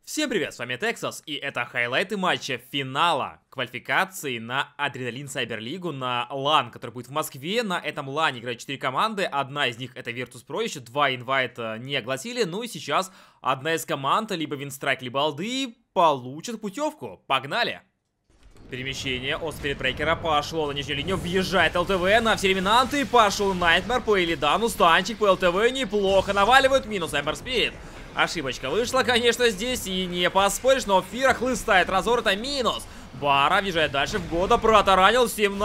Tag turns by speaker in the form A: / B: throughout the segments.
A: Всем привет, с вами Texas, и это хайлайты матча финала квалификации на Адреналин Сайберлигу на LAN, который будет в Москве. На этом LAN играют 4 команды, одна из них это Virtus.pro, еще 2 инвайта не огласили, ну и сейчас одна из команд, либо Winstrike, либо Алды, получат путевку. Погнали! Перемещение от Спиритбрейкера пошло на нижнюю линию, въезжает ЛТВ на все реминанты, пошел Найтмер по Элидану, станчик по ЛТВ неплохо наваливают, минус Эмбер Спирит. Ошибочка вышла, конечно, здесь, и не поспоришь, но Фира хлыстает разор, это минус. Бара въезжает дальше в года, протаранил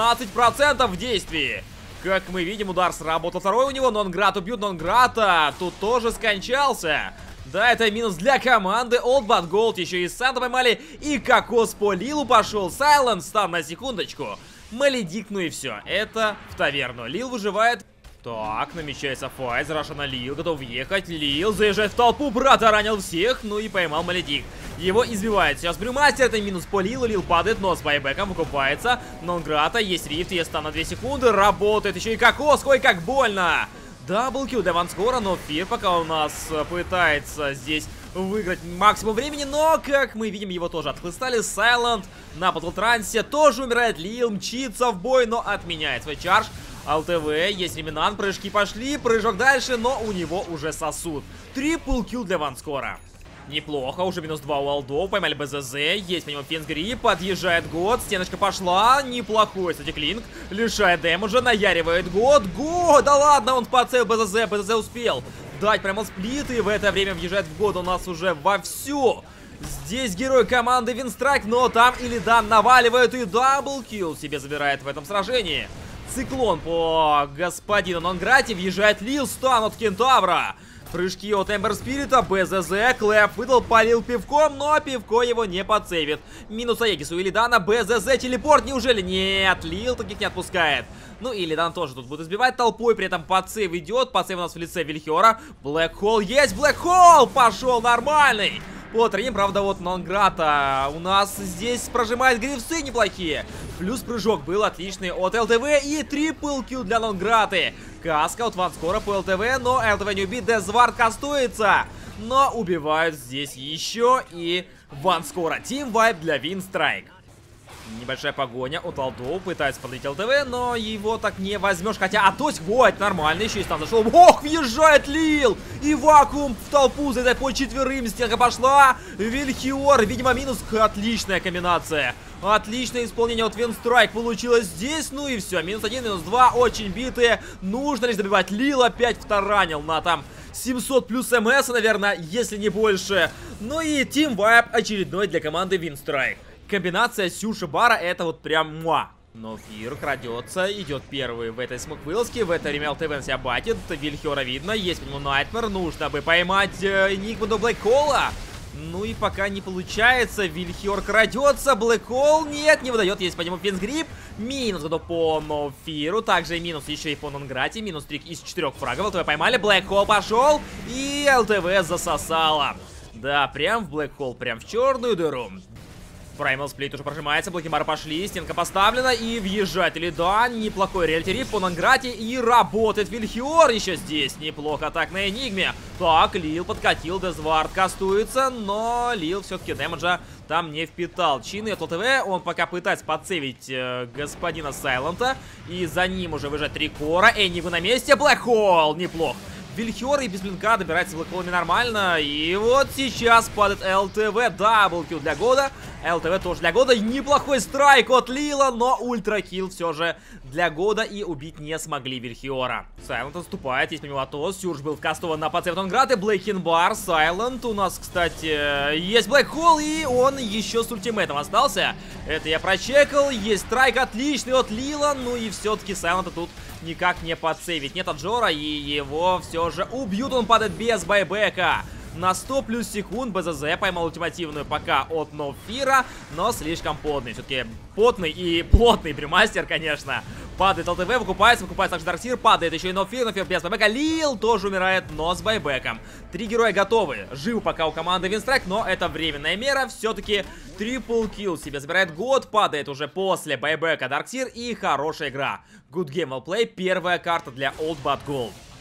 A: 17% в действии. Как мы видим, удар сработал второй у него, Нонград убьют Нонграта, тут тоже скончался. Да, это минус для команды, Old But Gold еще и Санта поймали, и Кокос по Лилу пошел, Сайлент стан на секундочку. Маледик, ну и все, это в таверну, Лил выживает. Так, намечается файт, Раша на Лил, готов въехать, Лил заезжает в толпу, брата ранил всех, ну и поймал Маледик. Его избивает сейчас Брюмастер, это минус по Лилу, Лил падает, но с байбеком выкупается. Нонграта, есть рифт, есть стан на 2 секунды, работает еще и Кокос, ой, как больно! Даблкил для Ванскора, но Фир пока у нас пытается здесь выиграть максимум времени, но, как мы видим, его тоже отхлыстали. Сайлент на батлтрансе тоже умирает, Лил мчится в бой, но отменяет свой чардж. ЛТВ, есть реминант, прыжки пошли, прыжок дальше, но у него уже сосуд. Трипл килл для Ванскора. Неплохо, уже минус 2 у Алдов, поймали БЗЗ, есть по нему Финсгри, подъезжает год, стеночка пошла, неплохой, кстати, клинк, лишает дэмэджа, наяривает год, да ладно, он подсел БЗЗ успел дать прямо сплит, и в это время въезжает в год у нас уже вовсю. Здесь герой команды Winstrike, но там Илидан наваливает и даблкилл себе забирает в этом сражении. Циклон по господину Нонграте, въезжает Лил, стан от Кентавра. Прыжки от Эмбер Спирита, БЗЗ, Клэп выдал, полил пивком, но пивко его не подсейвит. Минус Аегис у Илидана, БЗЗ, телепорт, неужели? Нет, Лил таких не отпускает. Ну и Илидан тоже тут будет избивать толпой, при этом подсейв идет, подсейв у нас в лице Вильхиора. Блэк Холл есть, Блэк Холл пошел нормальный. По треним, правда, вот Нонграта у нас здесь прожимает грифсы неплохие. Плюс прыжок был отличный от ЛТВ и трипл килл для Нонграты. Каска от Ванскора по ЛТВ, но ЛТВ не убит, Дезвард кастуется. Но убивают здесь еще и Ванскора. Тим вайп для Winstrike. Небольшая погоня от Алдов, пытается подлить ЛТВ, но его так не возьмешь. Хотя Атось, вот, нормально, еще и стан зашел. Ох, въезжает Лил! И вакуум в толпу, заедает по четверым, стенка пошла. Вильхиор, видимо, минус. Отличная комбинация. Отличное исполнение от Winstrike получилось здесь. Ну и все, минус 1, минус 2, очень битые. Нужно лишь добивать. Лил опять втаранил на там 700 плюс МС, наверное, если не больше. Ну и Team Vibe очередной для команды Winstrike. Комбинация Сюши Бара это вот прям муа. Но Фир крадется, идет первый в этой смок-вылазке. В это время ЛТВ себя батит. Вильхиора видно, есть по нему Найтмер. Нужно бы поймать Энигму до Блэкхолла. Ну и пока не получается. Вильхиор крадется, Блэкхолл нет, не выдает. Есть по нему Финсгрип. Минус по Нофиру. Также минус еще и по Нонграте. Минус 3 из 4 фрагов. ЛТВ поймали, Блэкхолл пошел. И ЛТВ засосало. Да, прям в Блэкхолл, прям в черную дыру. Праймал сплит уже прожимается, блокимары пошли, стенка поставлена и въезжает Илидан. Неплохой реальтирип по Нонграте и работает Вильхиор еще здесь. Неплохо так на Энигме. Так, Лил подкатил, Дезвард кастуется, но Лил все-таки дэмэджа там не впитал. Чины от ЛТВ, он пока пытается подсейвить господина Сайлента. И за ним уже выезжает 3 кора. Энигма на месте, Блэкхолл, неплохо. Вильхиор и без блинка добирается Блэкхоллами нормально. И вот сейчас падает ЛТВ. Даблкилл для года. ЛТВ тоже для года. Неплохой страйк от Лила, но ультракилл все же для года. И убить не смогли Вильхиора. Сайлент отступает. Есть у него Атос. Сюрж был вкастован на подсейв Нонграты. Блейкинбар. Сайлент. У нас, кстати, есть Блэкхолл. И он еще с ультимейтом остался. Это я прочекал. Есть страйк отличный от Лила. Ну и все-таки Сайлента тут никак не подсейвить. Нет от Джора, и его все же убьют. Он падает без байбека. На 100 плюс секунд БЗЗ поймал ультимативную пока от Нофира, но слишком потный. Все-таки потный и плотный Брюмастер, конечно. Падает ЛТВ, выкупается также Дарксир, падает еще и Нофир без байбека. Лил тоже умирает, но с байбеком. 3 героя готовы. Живы пока у команды Winstrike, но это временная мера. Все-таки трипл килл себе забирает год, падает уже после байбека Дарксир и хорошая игра. Good game, well play, первая карта для Old But Gold.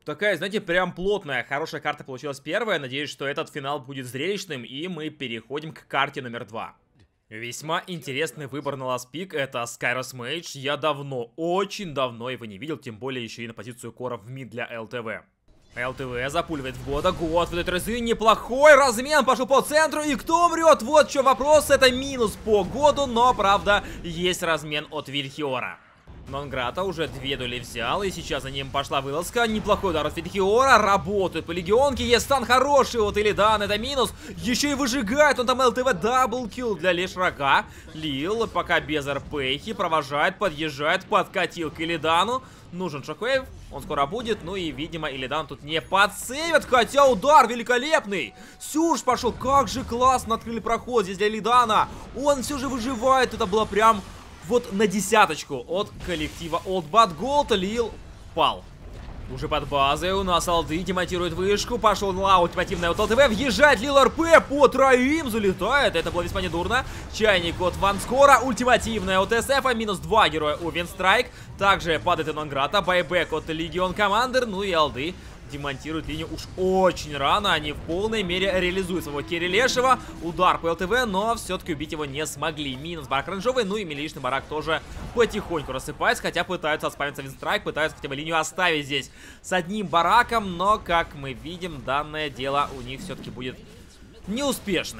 A: Такая, знаете, прям плотная, хорошая карта получилась первая. Надеюсь, что этот финал будет зрелищным, и мы переходим к карте номер 2. Весьма интересный выбор на Last Pick, это Skyrus Mage. Я давно, очень давно его не видел, тем более еще и на позицию кора в мид для ЛТВ. ЛТВ запуливает в года, год в этой разы, неплохой размен, пошел по центру, и кто умрет? Вот в чем вопрос, это минус по году, но, правда, есть размен от Вильхиора. Нонграта уже 2 дуэли взял, и сейчас за ним пошла вылазка. Неплохой удар от Вильхиора, работает по легионке, есть стан хороший от Илидан, это минус. Еще и выжигает он там ЛТВ, даблкил для Лешрака. Лил пока без РПхи, провожает, подъезжает, подкатил к Илидану. Нужен шоквейв, он скоро будет, ну и, видимо, Илидан тут не подсейвит, хотя удар великолепный. Сюж пошел, как же классно открыли проход здесь для Илидана. Он все же выживает, это было прям... Вот на 10 от коллектива Old Bad Gold. Лил пал. Уже под базой у нас алды демонтирует вышку. Пошел на ультимативная от ЛТВ. Въезжает Лил РП по троим. Залетает. Это было весьма недурно. Чайник от Ванскора. Ультимативная от СФ. Минус 2 героя у Винстрайк. Также падает и Нонграта. Байбек от Легион Командер. Ну и алды демонтируют линию уж очень рано. Они в полной мере реализуют своего Керри Лешева. Удар по ЛТВ, но все-таки убить его не смогли. Минус барак оранжевый, ну и миличный барак тоже потихоньку рассыпается. Хотя пытаются отспамиться Винстрайк, пытаются хотя бы линию оставить здесь с одним бараком. Но, как мы видим, данное дело у них все-таки будет неуспешным.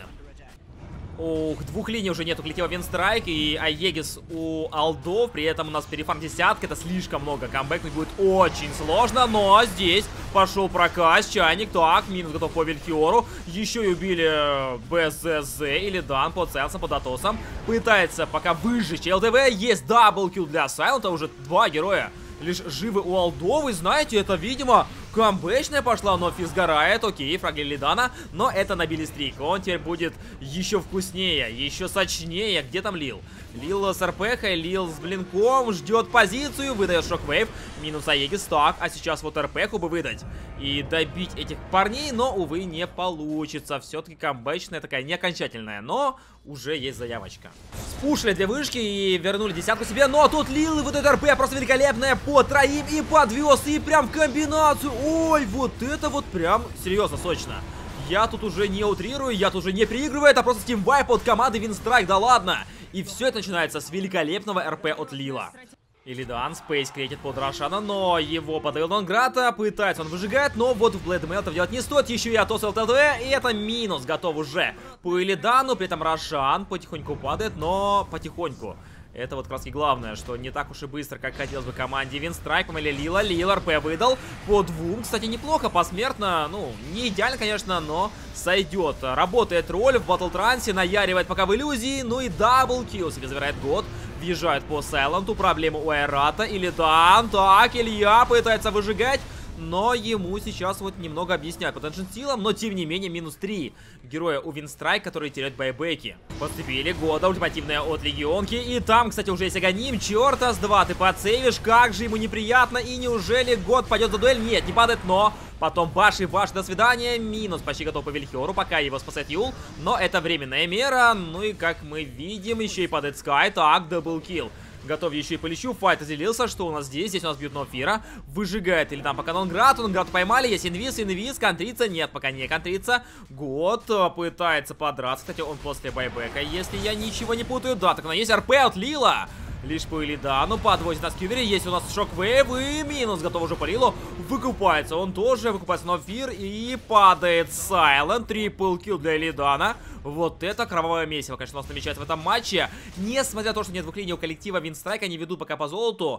A: Ух, 2 линий уже нет у коллектива Винстрайк и Аегис у алдов. При этом у нас перефарм 10, это слишком много. Камбэкнуть будет очень сложно, но здесь пошел прокаст. Чайник, так, минус готов по Вильхиору. Еще и убили БЗЗ или Дан по Целсам, по Датосам. Пытается пока выжечь ЛТВ. Есть даблкил для Сайлента, уже 2 героя лишь живы у алдов. И знаете, это, видимо, камбэчная пошла, но физ сгорает. Окей, фраг Лидана, но это набили стрик. Он теперь будет еще вкуснее, еще сочнее. Где там Лил? Лил с РПХой, Лил с блинком, ждет позицию, выдает шоквейв. Минус Аегис, так, а сейчас вот РПХу бы выдать и добить этих парней, но, увы, не получится. Все-таки камбэчная такая не окончательная, но уже есть заявочка. Спушили для вышки и вернули 10 себе, но тут Лил и вот это РП просто великолепная по троим и подвез, и прям в комбинацию. Ой, вот это вот прям серьезно сочно. Я тут уже не утрирую, я тут уже не переигрываю, это просто тимвайп от команды Винстрайк, да ладно. И все это начинается с великолепного РП от Лила. Илидан спейс креатит под Рошана, но его подавил Нонграта, пытается он выжигает, но вот в Блэдмейл это делать не стоит, еще и Атос ЛТД, и это минус готов уже по Илидану, при этом Рошан потихоньку падает, но потихоньку. Это вот как раз и главное, что не так уж и быстро, как хотелось бы команде Винстрайк, или Лила. Лил РП выдал по 2. Кстати, неплохо, посмертно. Ну, не идеально, конечно, но сойдет. Работает роль в батл-трансе, наяривает пока в иллюзии. Ну и даблкил себе забирает год. Въезжает по Сайленту. Проблема у Айрата. Илидан. Так, Илья пытается выжигать. Но ему сейчас вот немного объясняют потенциал силам, но тем не менее минус 3 героя у Винстрайк, которые теряют байбеки. Подцепили года, ультимативная от Легионки, и там, кстати, уже есть Аганим, черта с 2 ты подсейвишь, как же ему неприятно, и неужели год пойдет за дуэль? Нет, не падает, но потом баш и баш, до свидания, минус почти готов по Вильхиору, пока его спасает Юл, но это временная мера, ну и как мы видим, еще и падает Скай, так, даблкил. Готов еще и по лечу, файт разделился, что у нас здесь? Здесь у нас бьют Нофира, выжигает или там пока Нонград поймали, есть инвиз, контриться, нет, пока не контриться. Год пытается подраться, кстати, он после байбека, если я ничего не путаю, да, так оно есть, РП от Лила. Лишь по Илидану, подвозит нас Кьювери, есть у нас шоквейв и минус, готов уже по Лилу, выкупается, он тоже, выкупается Нофир и падает Сайлент, трипл килл для Илидана. Вот это кровавое месиво, конечно, у нас намечается в этом матче. Несмотря на то, что нет 2 линий у коллектива Винстрайк, они ведут пока по золоту.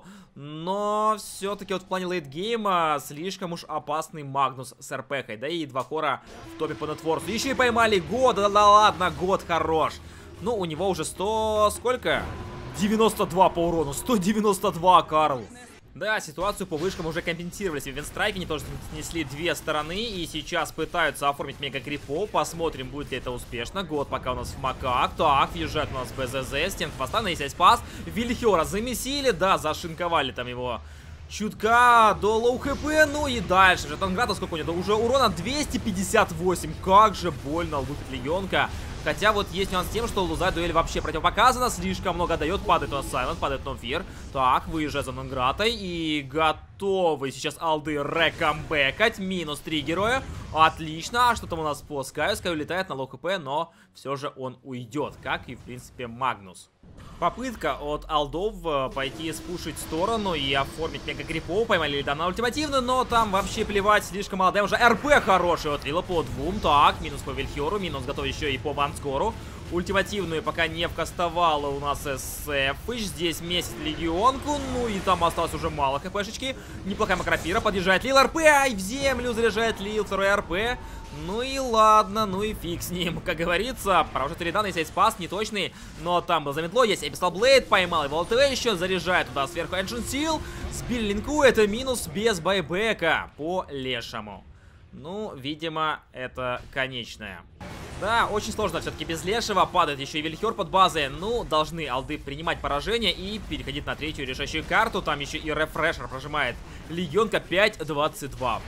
A: Но все-таки вот в плане лейтгейма слишком уж опасный Магнус с РПХой. Да и 2 кора в топе по нетворсу. Еще и поймали Года, да ладно, Год хорош. Ну, у него уже 100... сколько? 92 по урону, 192, Карл. Да, ситуацию по вышкам уже компенсировали. В Винстрайке они тоже снесли 2 стороны. И сейчас пытаются оформить мега-крипов. Посмотрим, будет ли это успешно. Год пока у нас в макак. Так, въезжает у нас БЗЗ. Стенка поста, есть спас. Вильхиора замесили. Да, зашинковали там его чутка до лоу хп. Ну и дальше. Жетанграта сколько у него? Уже урона 258. Как же больно лупит Легионка. Хотя вот есть нюанс с тем, что лузать дуэль вообще противопоказано. Слишком много дает. Падает у нас Сайлент, падает No Fear. Так, выезжает за Нонгратой. И готовы сейчас алды рекамбэкать. Минус 3 героя. Отлично. А что там у нас по Скаю? Скаю летает на лоу хп, но все же он уйдет. Как и, в принципе, Магнус. Попытка от алдов пойти спушить сторону и оформить мега-крипов. Поймали лида на ультимативную, но там вообще плевать, слишком мало дэмэджа. РП хороший от Лила по двум. Так, минус по Вильхеру, минус готов еще и по Ванскору. Ультимативную пока не вкастовала у нас СФ. Здесь месяц легионку. Ну и там осталось уже мало хпшечки. Неплохая макрофира. Подъезжает Лил. РП. Ай, в землю заряжает Лил. Второй РП. Ну и ладно, ну и фиг с ним. Как говорится, поражает Ридан, если спас, неточный. Но там был заметло, есть Эпистол Блейд. Поймал его ЛТВ еще. Заряжает туда сверху Engine Seal. Сбили линку. Это минус без байбека по лешему. Ну, видимо, это конечное. Да, очень сложно все-таки без лешего. Падает еще и Вильхер под базой. Ну, должны алды принимать поражение и переходить на третью решающую карту. Там еще и рефрешер прожимает легионка 5.22.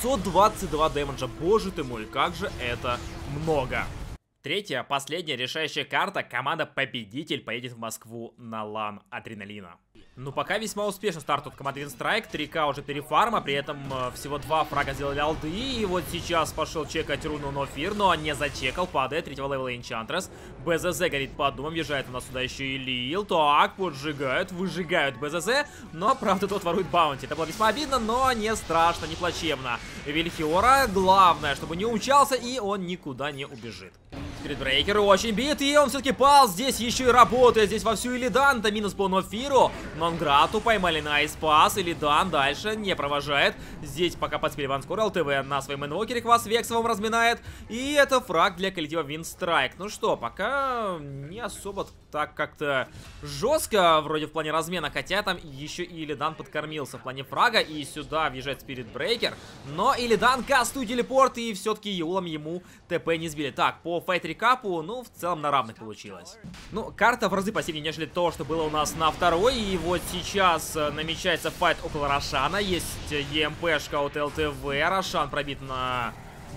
A: 522 дэмэджа. Боже ты мой, как же это много. Третья, последняя решающая карта. Команда-победитель поедет в Москву на лан Адреналина. Ну, пока весьма успешно старт от команды Винстрайк. 3К уже перефарма, при этом всего 2 фрага сделали алды. И вот сейчас пошел чекать руну No Fear, но не зачекал, падает. 3-го левела Энчантрес. БЗЗ горит под домом, въезжает у нас сюда еще и Лил. Так, поджигают, выжигают БЗЗ. Но, правда, тот ворует баунти. Это было весьма обидно, но не страшно, не плачевно. Вильхиора, главное, чтобы не умчался, и он никуда не убежит. Спиритбрейкер очень бит, и он все-таки пал. Здесь еще и работает. Здесь вовсю Илидан. Это минус по No Fear. Нонграту поймали на айспас. Илидан дальше не провожает. Здесь пока подспели Ванскор. ЛТВ на своем инвокере Квас Вексовым разминает. И это фраг для коллектива Винстрайк. Ну что, пока не особо так как-то жестко вроде в плане размена. Хотя там еще и Илидан подкормился в плане фрага. И сюда въезжает Спиритбрейкер. Но Илидан кастует телепорт. И все-таки Юлом ему ТП не сбили. Так, по файт-рекапу, ну, в целом на равных получилось. Ну, карта в разы пассивнее, нежели то, что было у нас на второй. И вот сейчас намечается файт около Рошана. Есть ЕМПшка от ЛТВ. Рошан пробит на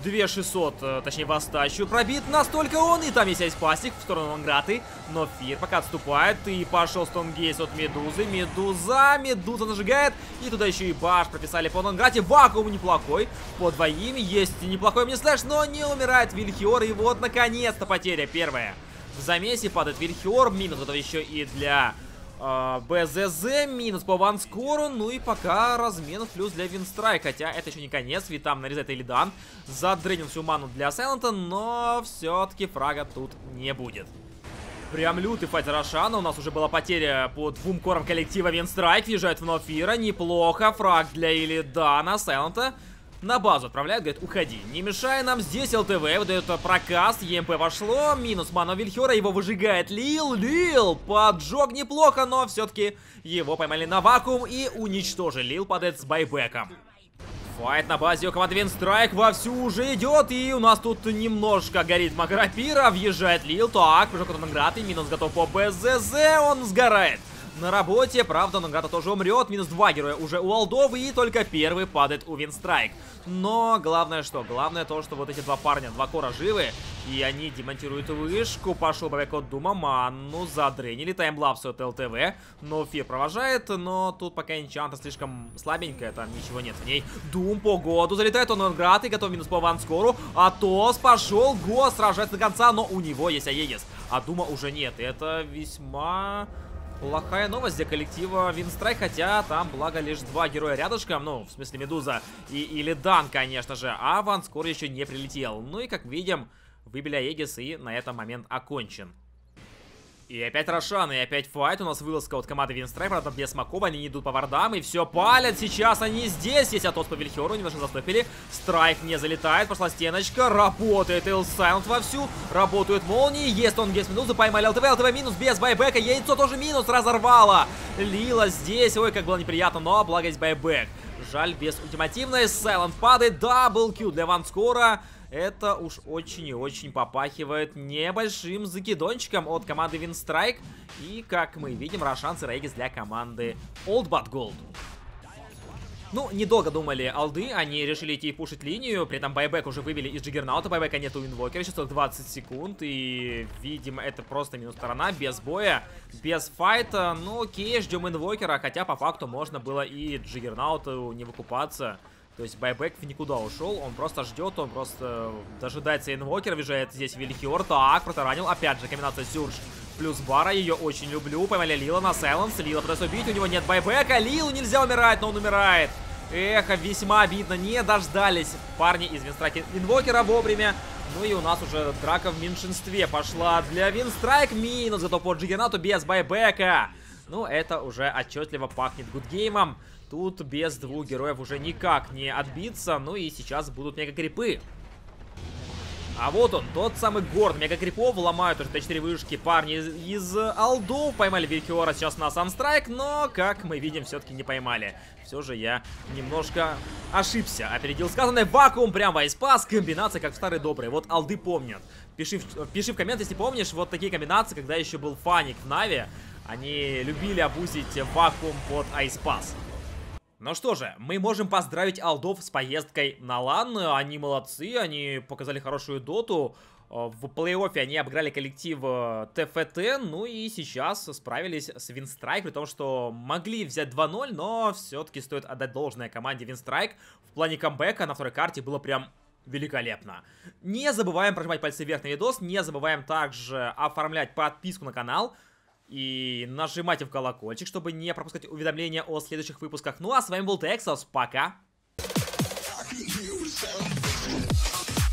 A: 2600, точнее, в остачу. Пробит настолько он. И там есть айспасик в сторону Нонграты. Но Фир пока отступает. И пошел Стонгейс от Медузы. Медуза нажигает. И туда еще и баш прописали по Нонграте. Вакуум неплохой. По двоим есть неплохой мне-слэш, но не умирает Вильхиор. И вот, наконец-то, потеря первая. В замесе падает Вильхиор. Минус готов еще и для БЗЗ. Минус по Ванскору. Ну и пока размен плюс для Винстрайк. Хотя это еще не конец, ведь там нарезает Илидан. Задренил всю ману для Сайлента, но все-таки фрага тут не будет. Прям лютый файт за Рошана. У нас уже была потеря по 2 корам коллектива Винстрайк. Въезжает в No Fear. Неплохо. Фраг для Илидана. Сайлента на базу отправляют, говорит, уходи. Не мешай нам. Здесь ЛТВ выдает прокаст. ЕМП вошло. Минус мана Вильхера. Его выжигает Лил. Поджог неплохо, но все-таки его поймали на вакуум и уничтожили. Лил падает с байбеком. Файт на базе у команды Винстрайк вовсю уже идет. И у нас тут немножко горит Макропира. Въезжает Лил. Так, прыжок от Нонграты. Минус готов по БЗЗ. Он сгорает на работе. Правда, Нонграта тоже умрет. Минус 2 героя уже у алдов. И только первый падает у Винстрайк. Но главное что? Главное то, что вот эти 2 парня, 2 кора живы. И они демонтируют вышку. Пошел бэк от Дума. Манну задренили. Таймлапс от ЛТВ. Но Фир провожает. Но тут пока Энчанта слишком слабенькая. Там ничего нет в ней. Дум по году. Залетает он Нонград. И готов минус по Ванскору. Атос пошел. Го сражается до конца. Но у него есть Аегис. А Дума уже нет. Это весьма плохая новость для коллектива Винстрайк, хотя там, благо, лишь 2 героя рядышком, ну, в смысле Медуза и Илидан, конечно же, а Ванскор еще не прилетел. Ну и, как видим, выбили Аегис, и на этом момент окончен. И опять Рошан, и опять файт. У нас вылазка от команды Винстрайк, правда, без смоков. Они идут по вардам и все палят. Сейчас они здесь. Есть Атос по Вильхеру, немножко застопили. Страйк не залетает, пошла стеночка. Работает Эл Сайлент вовсю. Работают молнии. Есть он без Медузы, поймали ЛТВ. ЛТВ минус без байбека. Яйцо тоже минус, разорвало. Лила здесь. Ой, как было неприятно, но благо есть байбек. Жаль, без ультимативной. Сайлент падает. Даблкил для Ванскора. Это уж очень и очень попахивает небольшим закидончиком от команды Винстрайк. И, как мы видим, Рошан и Аегис для команды Old But Gold. Ну, недолго думали алды, они решили идти и пушить линию, при этом байбек уже выбили из Джиггернаута, байбека нету у инвокера, сейчас 20 секунд, и, видимо, это просто минус сторона, без боя, без файта. Ну, окей, ждем инвокера, хотя по факту можно было и Джиггернауту не выкупаться. То есть байбек в никуда ушел, он просто ждет, он просто дожидается инвокера, въезжает здесь Вильхиор, так, протаранил, опять же комбинация Сюрж плюс Бара, ее очень люблю, поймали Лила на Сайленс, Лила пытается убить, у него нет байбека, Лилу нельзя умирать, но он умирает. Эх, весьма обидно, не дождались парни из Винстрайка инвокера вовремя. Ну и у нас уже драка в меньшинстве пошла для Винстрайк, минус, зато по Джиггернауту без байбека. Ну, это уже отчетливо пахнет гудгеймом. Тут без двух героев уже никак не отбиться. Ну и сейчас будут мега-крипы. А вот он, тот самый горд мега-крипов. Ломают уже Т4 вышки парни из алдов. Поймали Вильхиора сейчас на Санстрайк. Но, как мы видим, все-таки не поймали. Все же я немножко ошибся. Опередил сказанное. Вакуум прям в айспас. Комбинация как в старые добрые. Вот алды помнят. Пиши в коммент, если помнишь, вот такие комбинации, когда еще был Фаник в Нави. Они любили обузить вакуум под айспас. Ну что же, мы можем поздравить алдов с поездкой на лан. Они молодцы, они показали хорошую доту. В плей-оффе они обыграли коллектив ТФТ. Ну и сейчас справились с Винстрайк, при том, что могли взять 2-0, но все-таки стоит отдать должное команде Винстрайк. В плане камбэка на второй карте было прям великолепно. Не забываем прожимать пальцы вверх на видос, не забываем также оформлять подписку на канал. И нажимайте в колокольчик, чтобы не пропускать уведомления о следующих выпусках. Ну а с вами был Тексос, пока!